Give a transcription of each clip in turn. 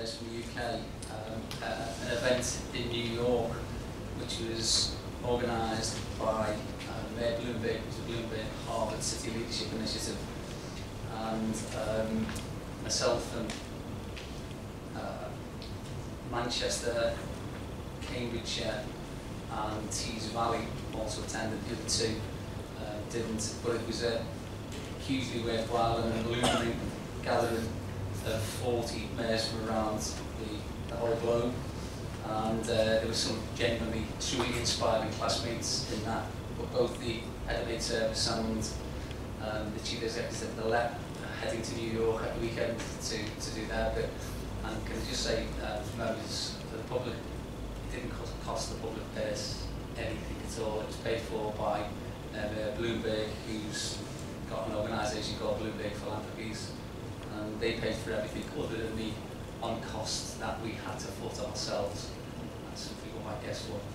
mayors from the UK, an event in New York which was organised by Mayor Bloomberg, it was a Bloomberg Harvard City Leadership Initiative, and myself and Manchester, Cambridgeshire and Tees Valley also attended. The other two didn't, but it was a hugely worthwhile and illuminating gathering of 40 mayors from around the whole globe, and there were some genuinely, truly inspiring classmates in that. But both the head of aid service and the chief executive of the LEP heading to New York at the weekend to do their bit. And can I just say, for members of the public, it didn't cost the public purse anything at all. It was paid for by Bloomberg, who's got an organisation called Bloomberg Philanthropies, and they paid for everything other than the on cost that we had to foot ourselves. And some people might guess what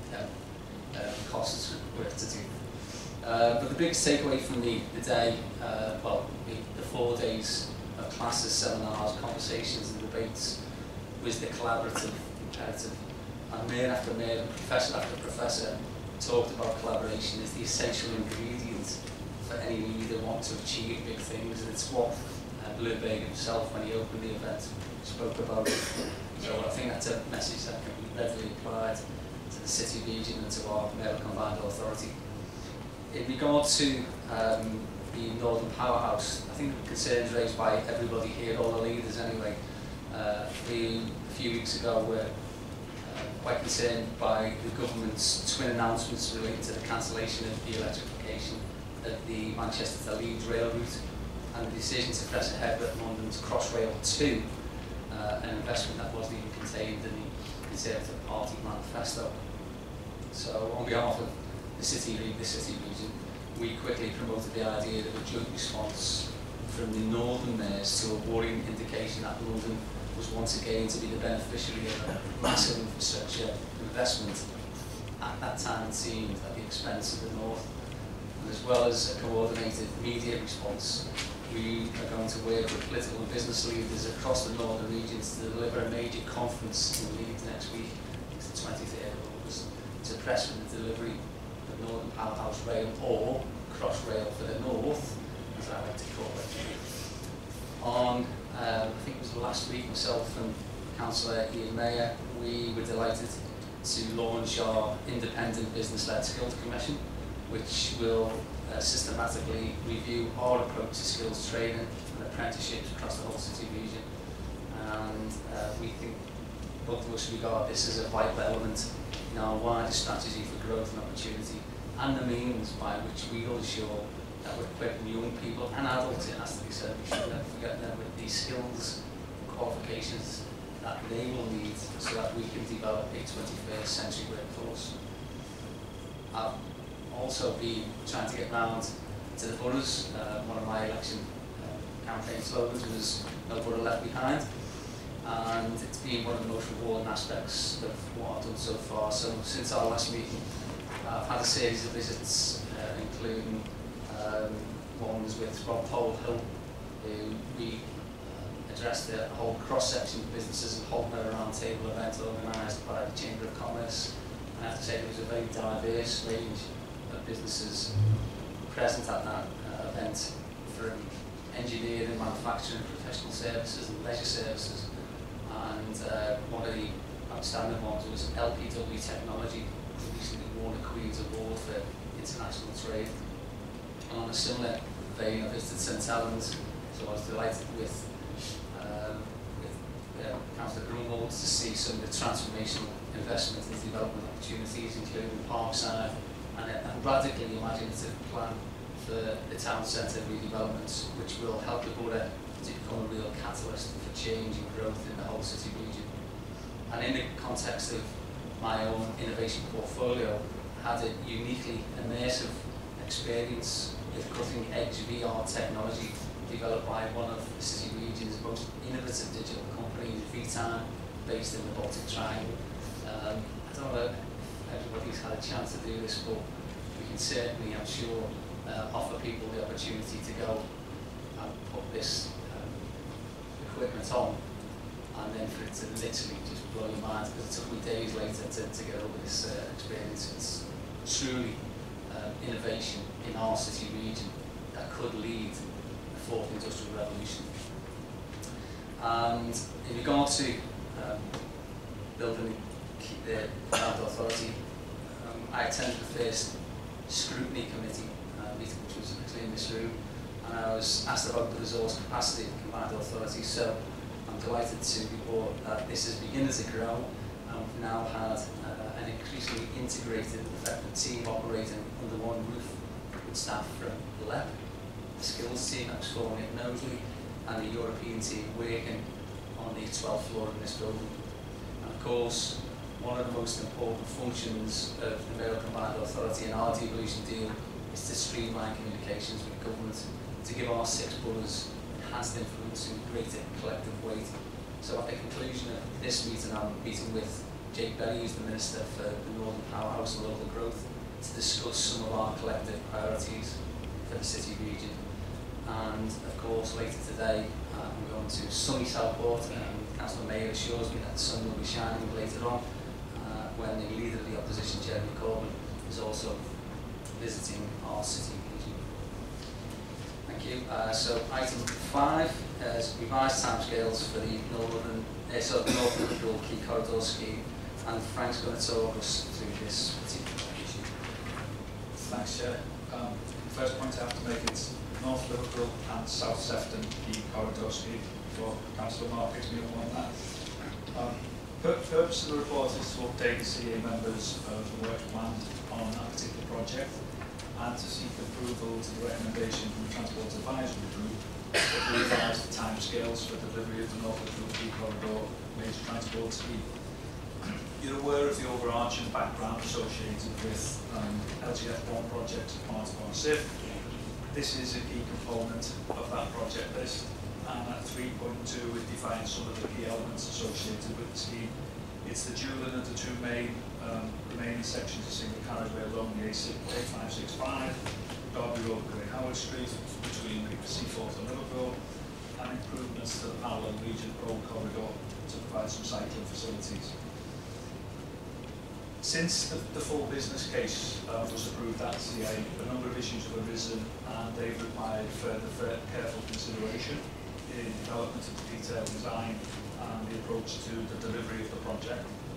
the costs were to do. But the biggest takeaway from the day, well, the 4 days of classes, seminars, conversations and debates, was the collaborative imperative. And mayor after mayor and professor after professor talked about collaboration as the essential ingredient for any leader wanting to achieve big things, and it's what Bloomberg himself, when he opened the event, spoke about it. So I think that's a message that can be readily applied to the city region and to our mayoral combined authority. In regard to the Northern Powerhouse, I think the concerns raised by everybody here, all the leaders anyway, we a few weeks ago were quite concerned by the government's twin announcements related to the cancellation of the electrification of the Manchester to Leeds rail route and the decision to press ahead with London's Crossrail 2, an investment that wasn't even contained in the Conservative Party manifesto. So on behalf of the city region, we quickly promoted the idea of a joint response from the northern mayors to a worrying indication that London was once again to be the beneficiary of a massive infrastructure investment. At that time it seemed at the expense of the north. And as well as a coordinated media response, we are going to work with political and business leaders across the northern regions to deliver a major conference in Leeds next week, it's the 23rd of August, to press for the delivery of Northern Powerhouse Rail, or Crossrail for the north, as I like to call it. On, I think it was last week, myself and Councillor Ian Mayer, we were delighted to launch our independent business-led skills commission, which will systematically review our approach to skills training and apprenticeships across the whole city region. And we think both of us regard this as a vital element in our wider strategy for growth and opportunity, and the means by which we will ensure that we're equipping young people and adults, it has to be said, we should never forget them, with these skills and qualifications that they will need so that we can develop a 21st century workforce. I've also been trying to get round to the boroughs. One of my election campaign slogans was "No Borough Left Behind," and it's been one of the most rewarding aspects of what I've done so far. So since our last meeting, I've had a series of visits, including ones with Rob Hill, who we addressed the whole cross-section of businesses and holding a round-table event organised by the Chamber of Commerce. And I have to say there was a very diverse range of businesses present at that event, from engineering, manufacturing, professional services and leisure services. And one of the outstanding ones was LPW Technology, who recently won a Queen's Award for international trade. And on a similar vein, I visited St Helens, so I was delighted with Councillor Grunwald to see some of the transformational investment and development opportunities, including Parkside, and a radically imaginative plan for the town centre redevelopment, which will help the borough to become a real catalyst for change and growth in the whole city region. And in the context of my own innovation portfolio, I had a uniquely immersive experience with cutting-edge VR technology developed by one of the city region's most innovative digital companies, VTime, based in the Baltic Triangle. I don't know if everybody's had a chance to do this, but we can certainly, I'm sure, offer people the opportunity to go and put this equipment on, and then for for it to literally just blow your mind, because it took me days later to get over this experience. It's truly innovation in our city region that could lead a fourth industrial revolution. And in regard to building the Combined Authority, I attended the first scrutiny committee meeting, which was actually in this room, and I was asked about the resource capacity of the Combined Authority. So I'm delighted to report that this is beginning to grow, and we've now had an increasingly integrated, effective team operating under one roof with staff from LEP, the skills team that was forming at Knowsley, and the European team working on the 12th floor of this building. And of course, one of the most important functions of the Mayo Combined Authority and our devolution deal is to streamline communications with government, to give our 6 boroughs enhanced influence and greater collective weight. So at the conclusion of this meeting, I'm meeting with Jake Berry, who's the Minister for the Northern Powerhouse and Local Growth, to discuss some of our collective priorities for the city region. And of course, later today, I'm going to sunny Southport, and Councillor Mayor assures me that the sun will be shining later on, when the leader of the opposition, Jeremy Corbyn, is also visiting our city region. Thank you. So item 5 is revised timescales for the Northern Liverpool Key Corridor scheme, and Frank's going to talk us through this particular issue. Thanks, Chair. First point I have to make is North Liverpool and South Sefton Key Corridor scheme for Councillor Mark gives me up on that. The purpose of the report is to update the CA members of the work planned on that particular project and to seek approval to the recommendation from the Transport Advisory Group that we revise the timescales for delivery of the North Liverpool Key Corridor major transport scheme. You're aware of the overarching background associated with LGF1 project as part of our SIF. This is a key component of that project list. And at 3.2 it defines some of the key elements associated with the scheme. It's the dualling of the 2 main remaining sections of single carriageway along the A565, Derby Road, Great Howard Street, between Seaforth and Liverpool, and improvements to the parallel region road corridor to provide some cycling facilities. Since the full business case was approved at CA, a number of issues have arisen and they've required further careful consideration in development of the detailed design and the approach to the delivery of the project.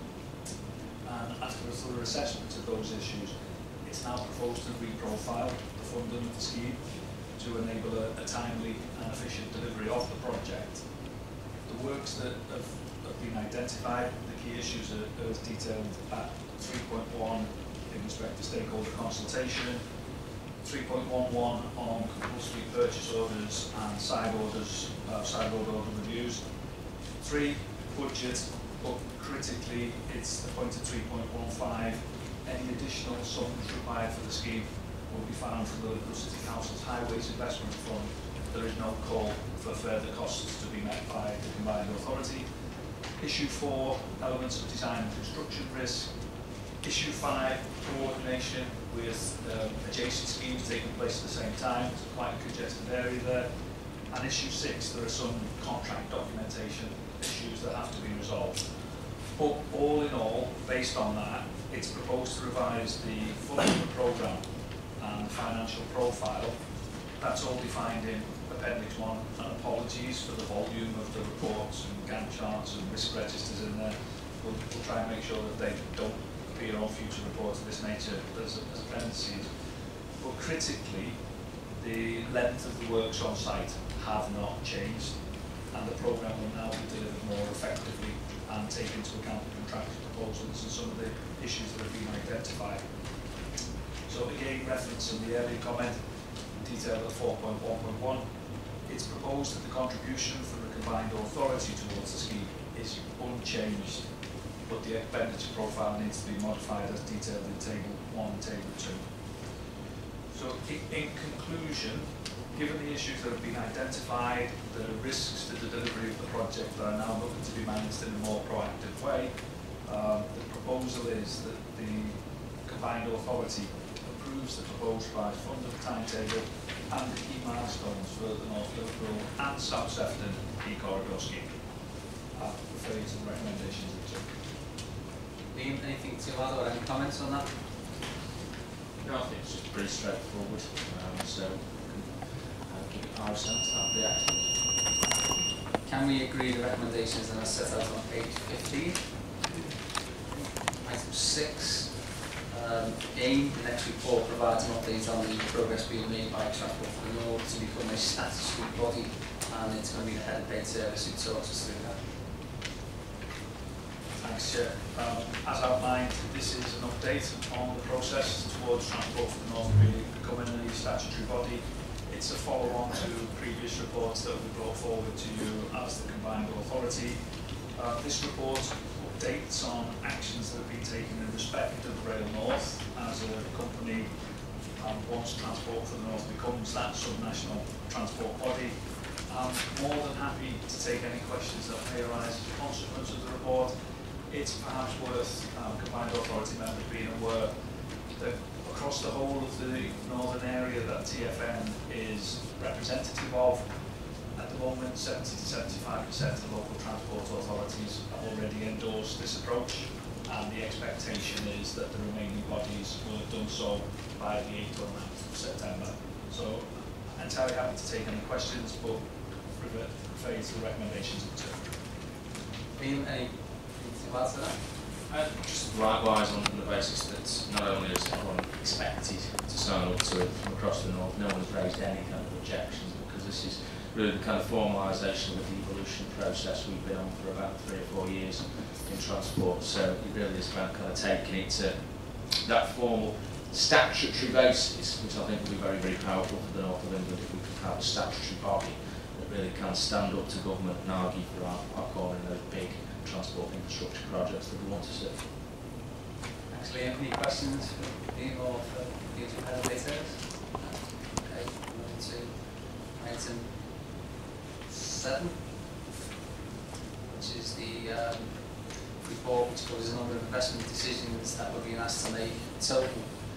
And after a thorough assessment of those issues, it's now proposed to reprofile the funding of the scheme to enable a timely and efficient delivery of the project. The works that have been identified, the key issues are as detailed at 3.1 in respect to stakeholder consultation, 3.11 on compulsory purchase orders and side road order reviews. 3, budget, but critically it's the point of 3.15. Any additional sums required for the scheme will be found from the Liverpool City Council's Highways Investment Fund. There is no call for further costs to be met by the Combined Authority. Issue 4, elements of design and construction risk. Issue 5, coordination with adjacent schemes taking place at the same time. It's quite a congested area there. And issue 6, there are some contract documentation issues that have to be resolved. But all in all, based on that, it's proposed to revise the funding programme and financial profile. That's all defined in Appendix 1, and apologies for the volume of the reports and Gantt charts and risk registers in there. We'll try and make sure that they don't appear on future reports of this nature as appendices. But critically, the length of the works on site have not changed, and the programme will now be delivered more effectively and take into account the contractual proposals and some of the issues that have been identified. So again, reference in the earlier comment, detailed at 4.1.1, it's proposed that the contribution from the Combined Authority towards the scheme is unchanged, but the expenditure profile needs to be modified as detailed in Table 1 and Table 2. So in conclusion, given the issues that have been identified, the risks to the delivery of the project are now looking to be managed in a more proactive way, the proposal is that the Combined Authority approves the proposed revised funding timetable and the key milestones for the North Liverpool and South Sefton Key Corridor scheme. I'll refer you to the Liam, anything to add or any comments on that? No, I think it's just pretty straightforward. So give it our sense, that would be excellent. Can we agree the recommendations that are set out on page 15? Item 6. Again, the next report provides an update on the progress being made by Transport for the North to become a statutory body, and it's going to be the head of paid service who talks us through that. Thanks, Chair. As outlined, this is an update on the process towards Transport for the North becoming a statutory body. It's a follow-on to previous reports that we brought forward to you as the combined authority. This report updates on actions that have been taken in respect of Rail North as a company once Transport for the North becomes that subnational transport body. I'm more than happy to take any questions that may arise as a consequence of the report. It's perhaps worth combined authority members being aware that across the whole of the northern area that TFN is representative of, at the moment 70 to 75% of local transport authorities have already endorsed this approach, and the expectation is that the remaining bodies will have done so by the 8th or 9th of September. So I'm entirely happy to take any questions, but refer you to the recommendations of the two. Liam, anything to add to that? Just likewise on the basis that not only is everyone expected to sign up to it from across the north, no one's raised any kind of objections, because this is really the kind of formalisation of the devolution process we've been on for about 3 or 4 years in transport. So it really is about kind of taking it to that formal statutory basis, which I think will be very, very powerful for the north of England if we can have a statutory body that really can stand up to government and argue for our corner in those big transport infrastructure projects that we want to see. Thanks, Liam. Any questions for Liam or for the head of paid service? Okay, moving to item 7, which is the report which covers a number of investment decisions that we're being asked to make in total.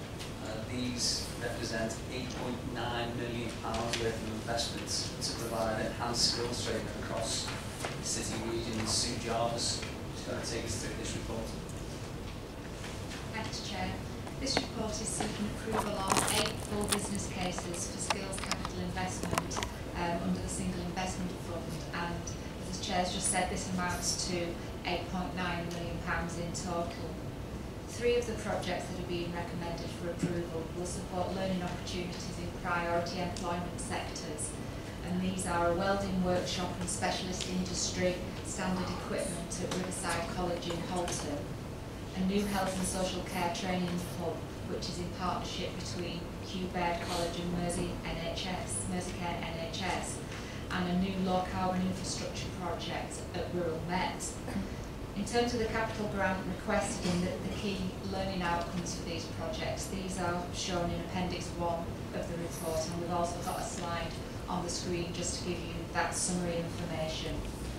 These represent £8.9 million worth of investments to provide enhanced skills training across the city region. Sue Jarvis is going to take us through this report. Thanks, Chair. This report is seeking approval of 8 full business cases for skills capital investment under the Single Investment Fund, and as the Chair's just said, this amounts to £8.9 million in total. 3 of the projects that are being recommended for approval will support learning opportunities in priority employment sectors, and these are a welding workshop and specialist industry standard equipment at Riverside College in Halton, a new health and social care training hub which is in partnership between Hugh Baird College and Merseycare NHS, and a new low carbon infrastructure project at Rural Met. In terms of the capital grant requested and the key learning outcomes for these projects, these are shown in Appendix 1 of the report, and we've also got a slide on the screen just to give you that summary information.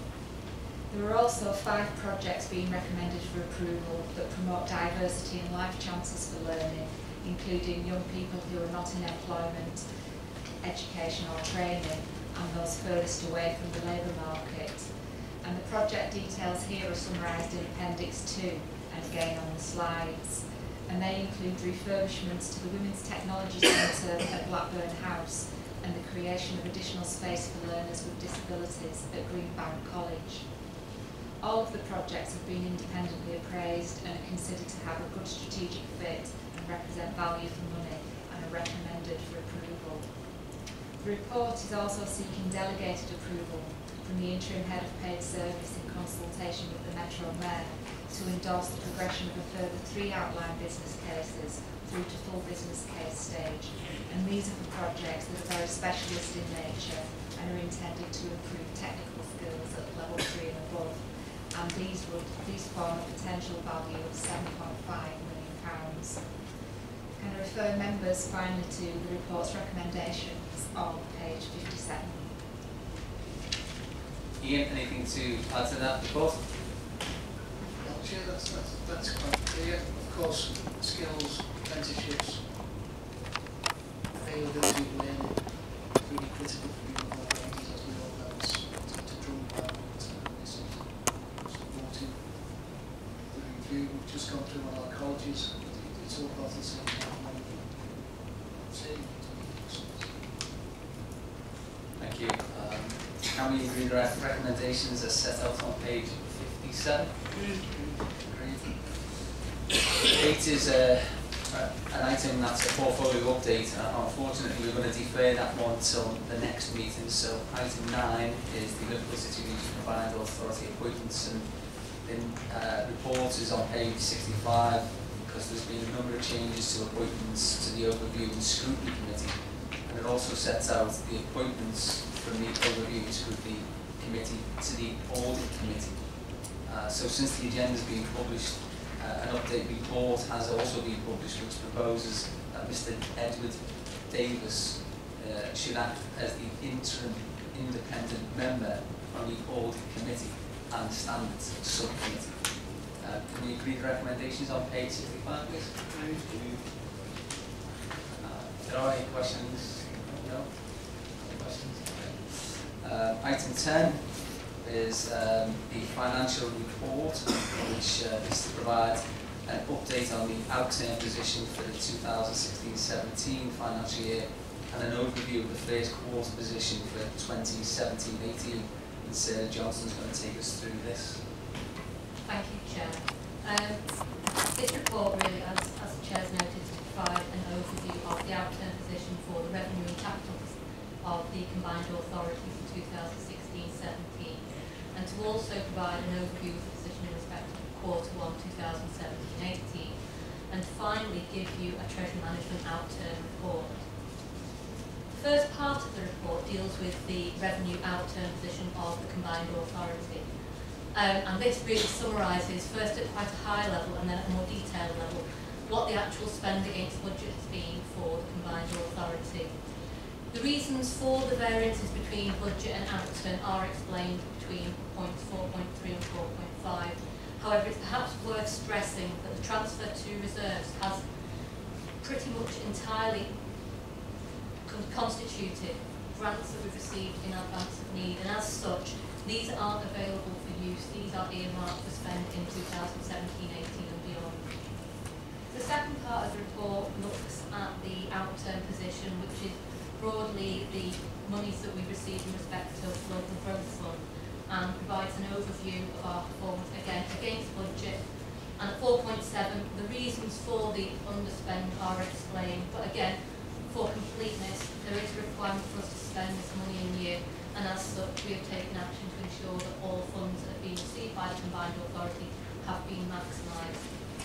There are also 5 projects being recommended for approval that promote diversity and life chances for learning, including young people who are not in employment, education or training, and those furthest away from the labour market. And the project details here are summarised in Appendix 2 and again on the slides. And they include refurbishments to the Women's Technology Centre at Blackburn House and the creation of additional space for learners with disabilities at Greenbank College. All of the projects have been independently appraised and are considered to have a good strategic fit and represent value for money and are recommended for approval. The report is also seeking delegated approval from the interim head of paid service in consultation with the Metro Mayor to endorse the progression of a further 3 outline business cases through to full business case stage. And these are for projects that are very specialist in nature and are intended to improve technical skills at level 3 and above. And these form a potential value of £7.5 million. Can I refer members finally to the report's recommendations on page 57. Ian, anything to add to that report? Well, Chair, that's quite clear. Of course, skills, apprenticeships, availability of learning, really critical for people of all ages, as we all know. It's to drum about this is supporting the overview. We've just gone through one of our colleges. It's all about the same Thank you. Can we agree the recommendations as set out on page 57? Agreed. 8 is an item that's a portfolio update. Unfortunately, we're going to defer that one till the next meeting. So item 9 is the Liverpool City Region Combined Authority appointments, and the report is on page 65 because there's been a number of changes to appointments to the Overview and Scrutiny Committee, and it also sets out the appointments from the Overview and Scrutiny Committee to the Audit Committee. So since the agenda has been published, an update report has also been published which proposes that Mr. Edward Davis should act as the interim independent member on the Audit Committee and Standards Subcommittee. Can we agree the recommendations on page 65, please? There are any questions? No? No questions? Okay. Item 10 is the financial report, which is to provide an update on the outturn position for the 2016-17 financial year and an overview of the first quarter position for 2017-18. And Sarah Johnson's going to take us through this. Thank you, Chair. This report really, as the Chair's noted, is to provide an overview of the outturn position for the revenue and capital of the Combined Authority for 2016-17, and to also provide an overview of the position in respect of Quarter 1 2017-18, and finally give you a Treasury Management outturn report. The first part of the report deals with the revenue outturn position of the Combined Authority. And this really summarises, first at quite a high level and then at a more detailed level, what the actual spend against budget has been for the Combined Authority. The reasons for the variances between budget and outturn are explained between points 4.3 and 4.5. However, it's perhaps worth stressing that the transfer to reserves has pretty much entirely constituted grants that we've received in advance of need, and as such, these aren't available for use. These are earmarked for spend in 2017-18 and beyond. The second part of the report looks at the outturn position, which is broadly the monies that we receive in respect of Local Growth Fund, and provides an overview of our performance again against budget. And at 4.7, the reasons for the underspend are explained, but again, for completeness, there is a requirement for us to spend this money in year, and as such, we have taken action to ensure that all funds that have been received by the Combined Authority have been maximised.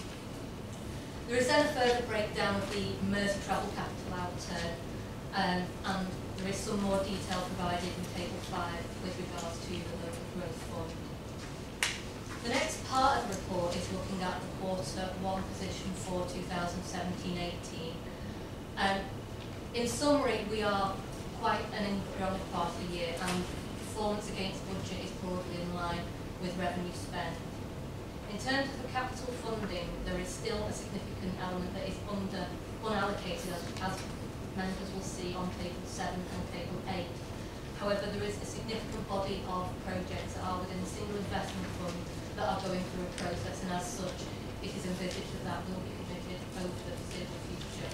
There is then a further breakdown of the Mersey Travel Capital outturn, and there is some more detail provided in Table 5 with regards to the Local Growth Fund. The next part of the report is looking at the Quarter 1 position for 2017-18. In summary, we are quite an embryonic part of the year, and performance against budget is broadly in line with revenue spend. In terms of the capital funding, there is still a significant element that is unallocated, as members will see on Table 7 and Table 8. However, there is a significant body of projects that are within the Single Investment Fund that are going through a process, and as such, it is envisaged that that will be committed over the foreseeable future.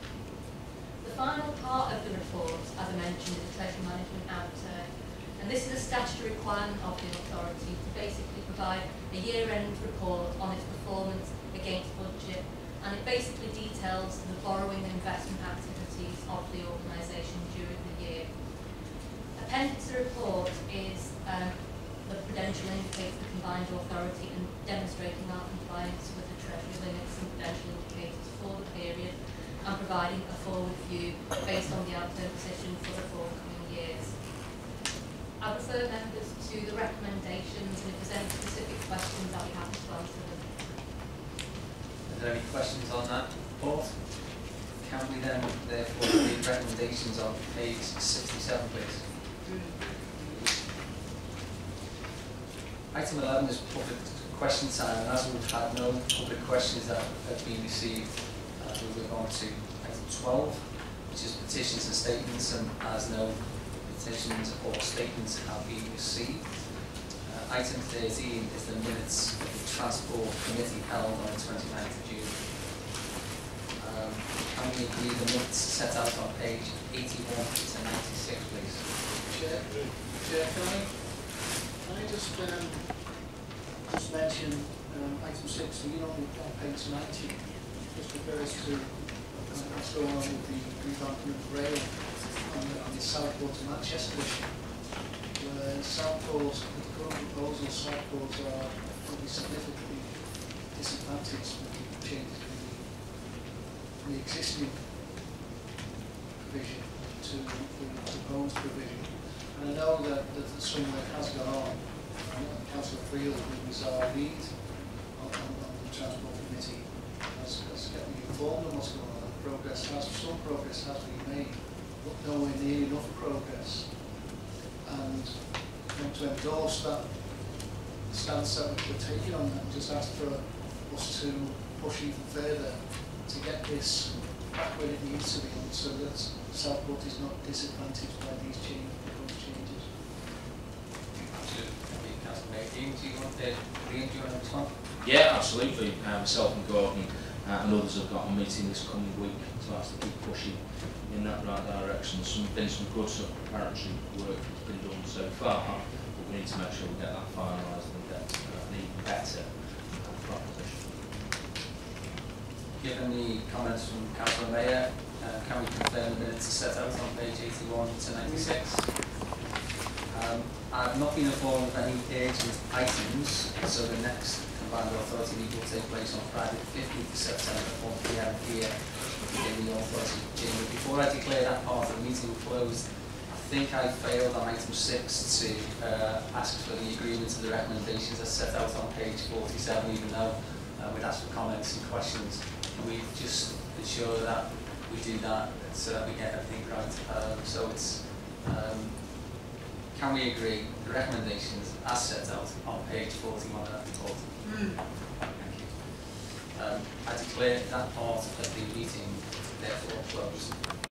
The final part of the report, as I mentioned, is the Treasury Management outturn, and this is a statutory requirement of the authority to basically provide a year-end report on its performance against budget, and it basically details the borrowing and investment activities of the organisation during the year. Appended to the report is the prudential indicator of the Combined Authority and demonstrating our compliance with the Treasury limits and prudential indicators for the period, and providing a forward view based on the outturn position for the forthcoming years. I refer members to the recommendations, and if there's any specific questions, I'll be happy to answer them. Are there any questions on that report? Can we then therefore read recommendations on page 67, please? Item 11 is public question time, and as we've had no public questions that have been received, we'll move on to item 12, which is petitions and statements, and as no petitions or statements have been received. Item 13 is the minutes of the Transport Committee held on the 29th of June. Can we agree the minutes set out on page 81 to 96, please? Chair, can I just mention item 16 on page 90, just refers to what's going on with the revamping of rail on the Southport to Manchester issue. Where Southport, with the current proposal, Southport are probably significantly disadvantaged with the changes in the existing provision to the proposed provision. And I know that some work has gone on. Councillor Friel, who was our lead on the Transport Committee, has kept me informed on what's going on. Some progress has been made, but nowhere near enough progress. And I want to endorse that stance that we're taking on that, and just ask for us to push even further to get this back where it needs to be, so that Southport is not disadvantaged by these proposed changes. Ian, do you want to respond? Yeah, absolutely. Myself and Gordon and others have got a meeting this coming week to actually keep pushing in that right direction. There's been some good sort of preparatory work that's been done so far, but we need to make sure we get that finalised and get an even better proposition. Given the comments from Councillor Mayor, can we confirm the minutes are set out on page 81 to 96? I've not been informed of any urgent items, so the next combined authority meeting will take place on Friday the 15th of September at 1 PM here in the authority chamber. Before I declare that part of the meeting closed, I think I failed on item 6 to ask for the agreement of the recommendations as set out on page 47, even though we'd ask for comments and questions. Can we just ensure that we do that so that we get everything right? So it's can we agree the recommendations as set out on page 41 of that report? Thank you. I declare that part of the meeting therefore closed.